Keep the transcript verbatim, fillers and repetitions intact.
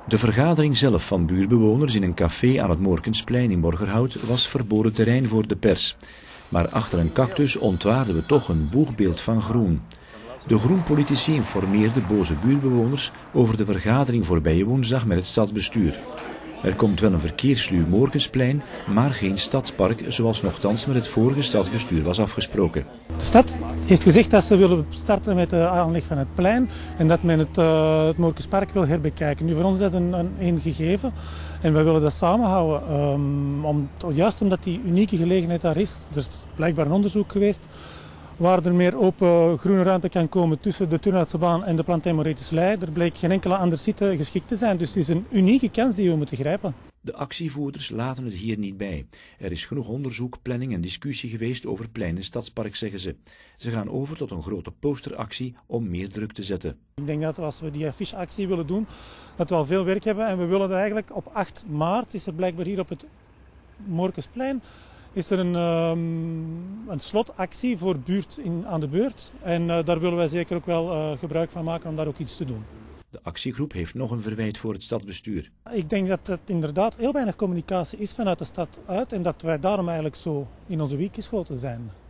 De vergadering zelf van buurtbewoners in een café aan het Moorkensplein in Borgerhout was verboden terrein voor de pers. Maar achter een cactus ontwaarden we toch een boegbeeld van groen. De groenpolitici informeerden boze buurtbewoners over de vergadering voorbije woensdag met het stadsbestuur. Er komt wel een verkeerssluw Moorkensplein, maar geen stadspark zoals nochtans met het vorige stadsbestuur was afgesproken. De stad heeft gezegd dat ze willen starten met de aanleg van het plein en dat men het, uh, het Moorkenspark wil herbekijken. Nu, voor ons is dat een, een, een gegeven en wij willen dat samenhouden. Um, om, juist omdat die unieke gelegenheid daar is, er is blijkbaar een onderzoek geweest waar er meer open groene ruimte kan komen tussen de Turnhoutsebaan en de Plantijn Moretus Lei. Er bleek geen enkele andere site geschikt te zijn, dus het is een unieke kans die we moeten grijpen. De actievoerders laten het hier niet bij. Er is genoeg onderzoek, planning en discussie geweest over plein en stadspark, zeggen ze. Ze gaan over tot een grote posteractie om meer druk te zetten. Ik denk dat als we die afficheactie willen doen, dat we al veel werk hebben en we willen dat eigenlijk op acht maart, is er blijkbaar hier op het Moorkensplein, is er een, um, een slotactie voor buurt in, aan de beurt. En uh, daar willen wij zeker ook wel uh, gebruik van maken om daar ook iets te doen. De actiegroep heeft nog een verwijt voor het stadsbestuur. Ik denk dat het inderdaad heel weinig communicatie is vanuit de stad uit en dat wij daarom eigenlijk zo in onze wiek geschoten zijn.